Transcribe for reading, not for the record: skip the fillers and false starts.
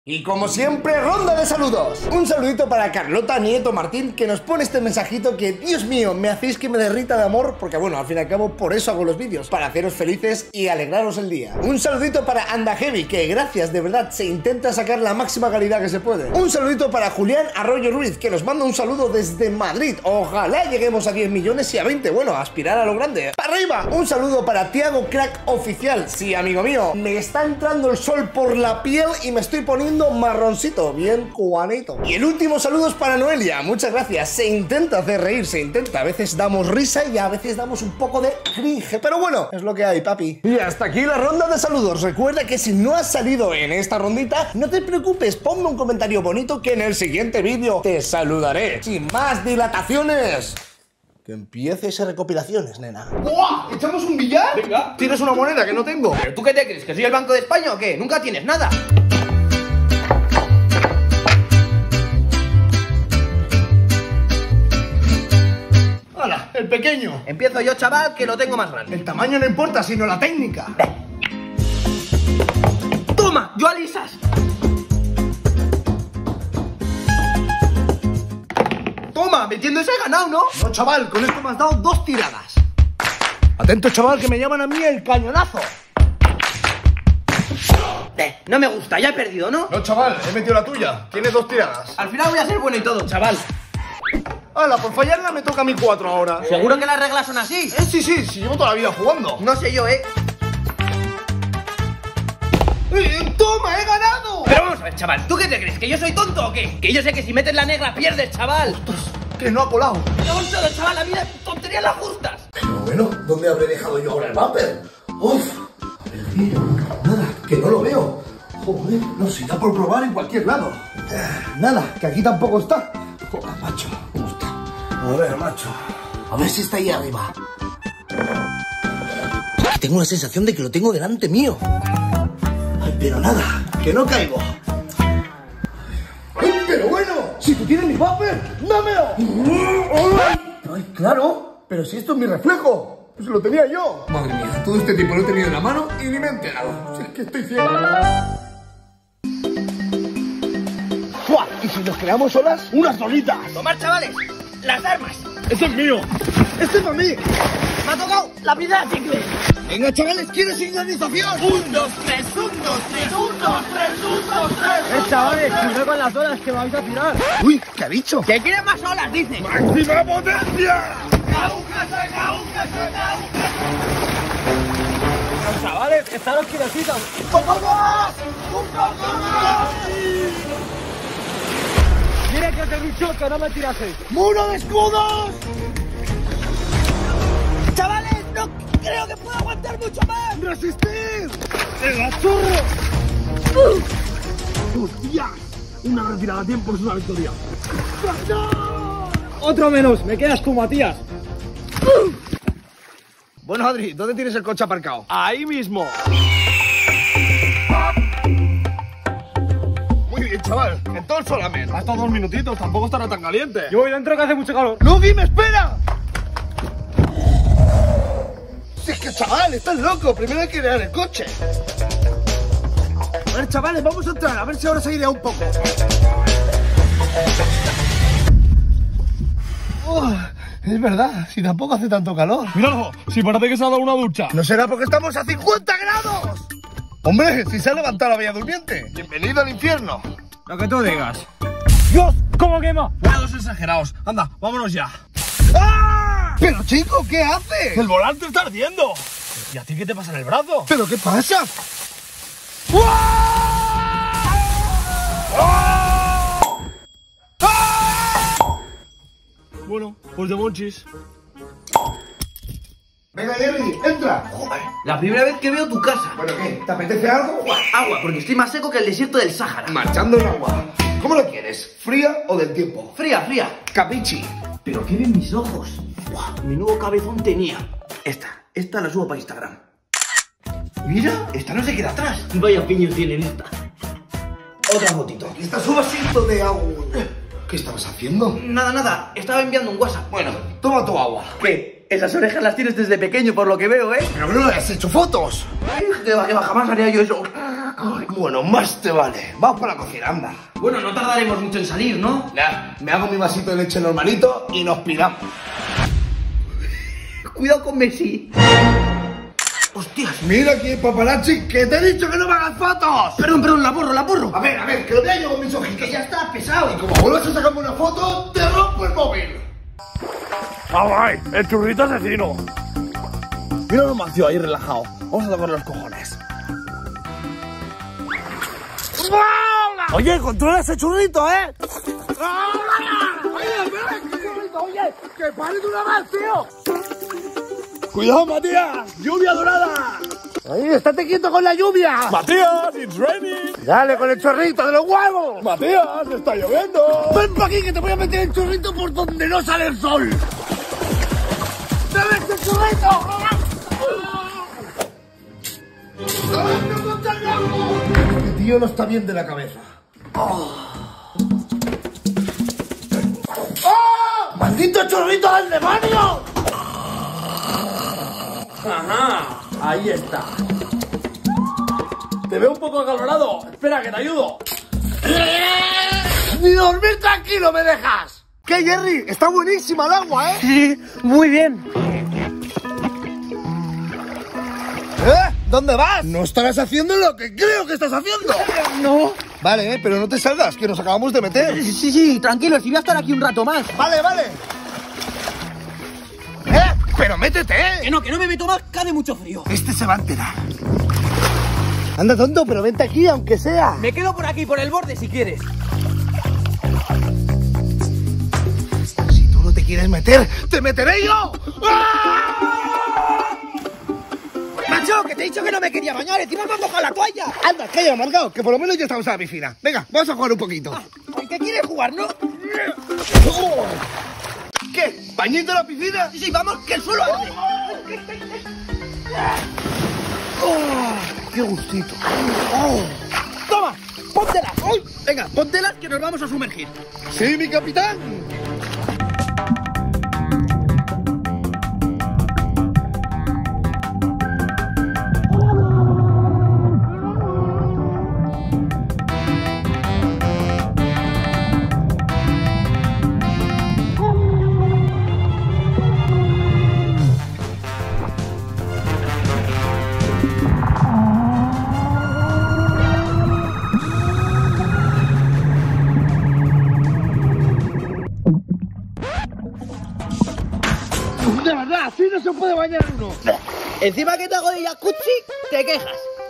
Y como siempre, ronda de saludos. Un saludito para Carlota Nieto Martín, que nos pone este mensajito que, Dios mío, me hacéis que me derrita de amor, porque bueno, al fin y al cabo por eso hago los vídeos, para haceros felices y alegraros el día. Un saludito para Anda Heavy, que gracias, de verdad, se intenta sacar la máxima calidad que se puede. Un saludito para Julián Arroyo Ruiz, que nos manda un saludo desde Madrid. Ojalá lleguemos a 10 millones y a 20, bueno, aspirar a lo grande. ¡Para arriba! Un saludo para Tiago Crack Oficial. Sí, amigo mío, me está entrando el sol por la piel y me estoy poniendo marroncito, bien cubanito. Y el último saludo es para Noelia, muchas gracias. Se intenta hacer reír, se intenta. A veces damos risa y a veces damos un poco de cringe, pero bueno, es lo que hay, papi. Y hasta aquí la ronda de saludos. Recuerda que si no has salido en esta rondita, no te preocupes, ponme un comentario bonito que en el siguiente vídeo te saludaré. Sin más dilataciones, que empiece ese recopilaciones, nena. ¡Buah! ¿Echamos un billar? Venga. ¿Tienes una moneda que no tengo? ¿Pero tú qué te crees? ¿Que soy el Banco de España o qué? Nunca tienes nada. ¡Hala! El pequeño. Empiezo yo, chaval, que lo tengo más grande. El tamaño no importa, sino la técnica. ¡Toma! ¡Yo alisas! ¡Toma! Metiendo ese ganado, ¿no? No, chaval, con esto me has dado 2 tiradas. Atento, chaval, que me llaman a mí el cañonazo. No me gusta, ya he perdido, ¿no? No, chaval, he metido la tuya. Tienes 2 tiradas. Al final voy a ser bueno y todo, chaval. ¡Hala! Por fallarla me toca a mí 4 ahora. ¿Seguro que las reglas son así? Sí, llevo toda la vida jugando. No sé yo, ¿eh? ¡Toma, he ganado! Pero vamos a ver, chaval, ¿tú qué te crees? ¿Que yo soy tonto o qué? Que yo sé que si metes la negra pierdes, chaval. Que no ha colado. No con todo, chaval, la vida es tonterías las justas. Pero bueno, ¿dónde habré dejado yo ahora el bumper? ¡Uf! A ver, aquí, nada, que no lo veo. Joder, no sé, ya por probar en cualquier lado. Nada, que aquí tampoco está. Joder, macho, ¿cómo está? A ver, macho. A ver si está ahí arriba. Tengo la sensación de que lo tengo delante mío. Ay, pero nada, que no caigo. Pero bueno, si tú tienes mi bumper, dámelo. Ay, claro, pero si esto es mi reflejo. Pues lo tenía yo. Madre mía, todo este tiempo lo he tenido en la mano y ni me he enterado. Si es que estoy ciego. ¡Fua! ¿Y si nos creamos solas? ¡Unas solitas! Tomar, chavales, las armas. ¡Eso es mío! ¡Este es para mí! Me ha tocado la piedra de chicle. Venga, chavales, ¿quiero sincronización? 1, 2, 3, 1, 2, 3, 1, 2, 3, 1, 2, 3. Chavales, cuidado con las olas que vais a tirar. Uy, ¿qué ha dicho? Que quieren más olas, dice. ¡Máxima potencia! Chavales, estaros quietecitos. ¡Un poco más! ¡Un poco más! Mira que os he dicho que no me tiraseis. ¡Muro de escudos! Chavales, no creo que pueda aguantar mucho más. ¡Resistir! ¡Venga, churro! ¡Hostia! Una retirada a tiempo es una victoria. Otro menos, me quedas con Matías. Bueno, Adri, ¿dónde tienes el coche aparcado? Ahí mismo. Muy bien, chaval. Entonces solamente. Hasta 2 minutitos, tampoco estará tan caliente. Yo voy dentro que hace mucho calor. ¡Lugi, me espera! Si es que, chaval, estás loco. Primero hay que crear el coche. A ver, chavales, vamos a entrar. A ver si ahora se airea un poco. Es verdad, si tampoco hace tanto calor. Míralo, si parece que se ha dado una ducha. ¿No será porque estamos a 50 grados? Hombre, si se ha levantado la bella durmiente. Bienvenido al infierno. Lo que tú digas. ¡Dios! ¿Cómo quema? Cuidados exagerados. Anda, vámonos ya. ¡Ah! Pero chico, ¿qué haces? ¡El volante está ardiendo! ¿Y a ti qué te pasa en el brazo? ¿Pero qué pasa? Bueno, pues de monchis. Venga, Jerry, entra. Joder, la primera vez que veo tu casa. Bueno, ¿qué? ¿Te apetece algo? Agua, porque estoy más seco que el desierto del Sáhara. Marchando en agua. ¿Cómo lo quieres? ¿Fría o del tiempo? Fría, fría. Capichi. Pero ¿qué ven mis ojos? Buah, menudo cabezón tenía. Esta la subo para Instagram. Mira, esta no se queda atrás. Vaya piño tiene esta. Otra fotito. Aquí está su vasito de agua. ¿Qué estabas haciendo? Nada, estaba enviando un WhatsApp. Bueno, toma tu agua. ¿Qué? Esas orejas las tienes desde pequeño, por lo que veo, ¿eh? Pero no le has hecho fotos. Ay, que va, jamás haría yo eso. Bueno, más te vale. Vamos por la cocina, anda. Bueno, no tardaremos mucho en salir, ¿no? Ya, me hago mi vasito de leche normalito y nos piramos. Cuidado con Messi. Hostias. Mira aquí, paparazzi, que te he dicho que no me hagas fotos. Perdón, la borro. A ver, que lo vea yo con mis ojitos. Que ya está pesado. Y como vuelvas a sacarme una foto, te rompo el móvil. ¡Ay, el churrito asesino! Mira lo Macio ahí relajado. Vamos a tocar los cojones. Oye, controla ese churrito, ¿eh? Oye, que pare de una vez, tío. ¡Cuidado, Matías! ¡Lluvia dorada! Ahí, estate quieto con la lluvia. ¡Matías, it's raining! Dale con el chorrito de los huevos. ¡Matías, está lloviendo! Ven pa' aquí que te voy a meter el chorrito por donde no sale el sol. ¡Dame este chorrito! Mi tío no está bien de la cabeza. ¡Oh! ¡Maldito chorrito del demonio! Ajá, ahí está. Te veo un poco acalorado. Espera, que te ayudo. ¡Ni dormir tranquilo me dejas! ¿Qué, Jerry? Está buenísima el agua, ¿eh? Sí, muy bien. ¿Dónde vas? No estarás haciendo lo que creo que estás haciendo. No. Vale, pero no te salgas, que nos acabamos de meter. Sí, tranquilo, si voy a estar aquí un rato más. Vale. Pero métete, Que no me meto más, que hace mucho frío. Este se va a enterar. Anda, tonto, pero vente aquí, aunque sea. Me quedo por aquí, por el borde, si quieres. Si tú no te quieres meter, ¡te meteré yo! Macho, que te he dicho que no me quería bañar, encima me has mojado la toalla. Anda, calla, amargado, que por lo menos ya estamos a la piscina. Venga, vamos a jugar un poquito. ¿Qué quieres jugar, no? ¿Qué? ¿Bañito en la piscina? Sí, vamos, que el suelo arde. ¡Qué gustito! Toma, póntelas. Venga, póntelas que nos vamos a sumergir. ¡Sí, mi capitán! De verdad, así no se puede bañar uno. Encima que te hago de jacuzzi, te quejas.